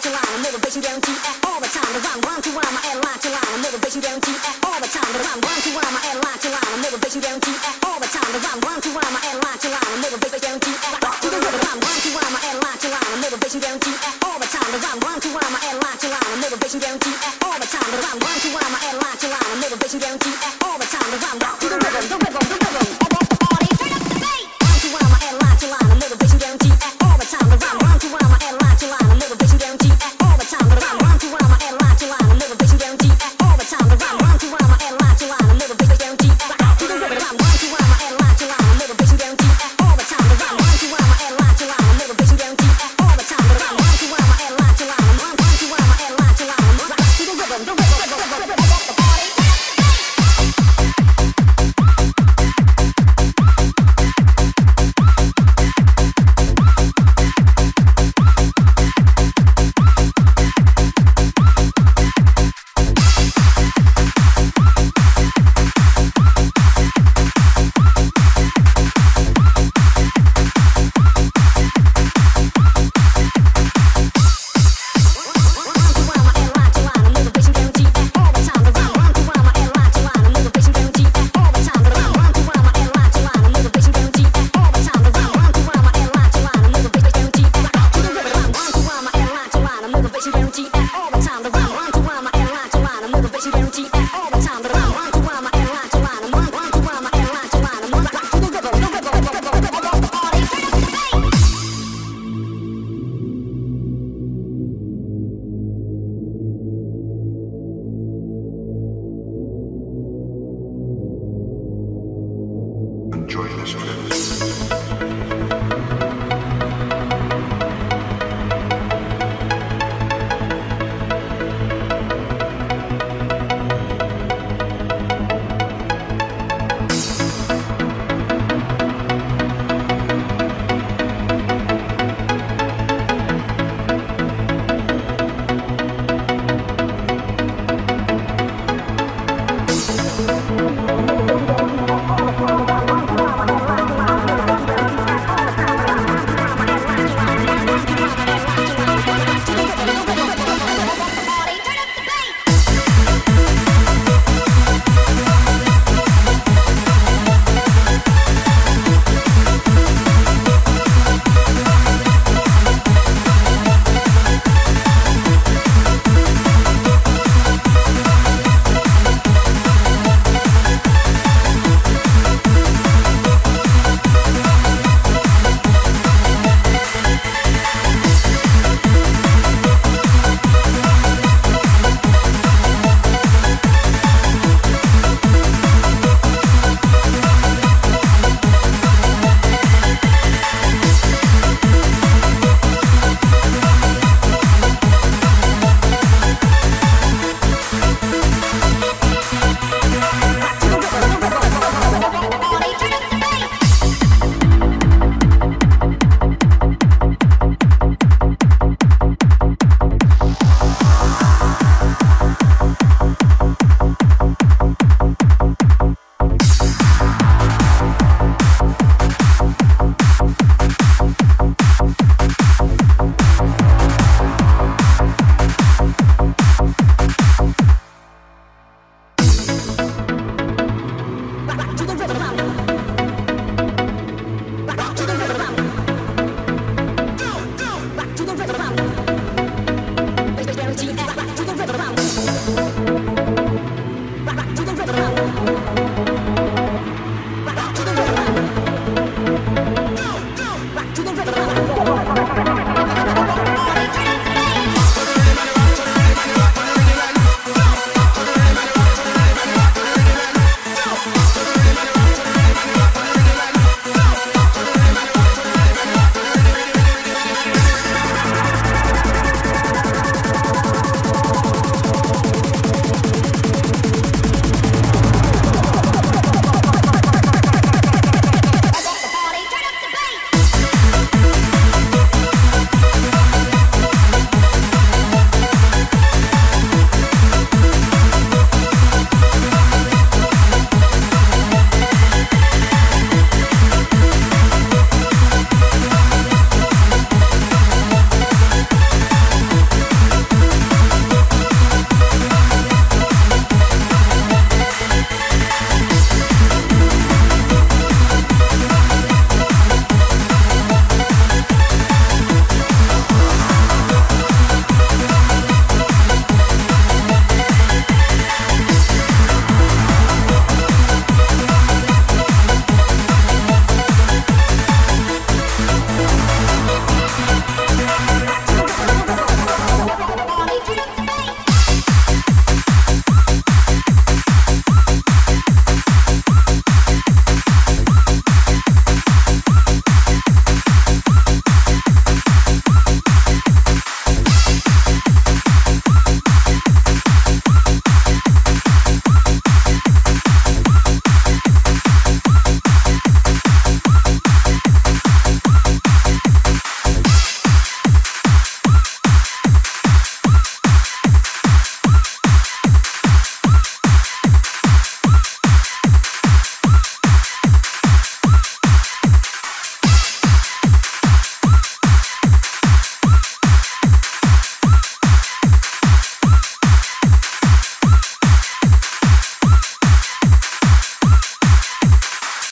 to line, motivation guarantee at all the time. The rhyme to rhyme, I add line to line, motivation guarantee at all the time. The rhyme to rhyme, I add line to line, motivation guarantee at all the time. The rhyme to rhyme, I add line to line, motivation guarantee at all the time. The rhyme to rhyme, I add line to line, motivation guarantee at all the time. The rhyme to rhyme, I add line to line, motivation guarantee at all the time. The rhyme to rhyme, I add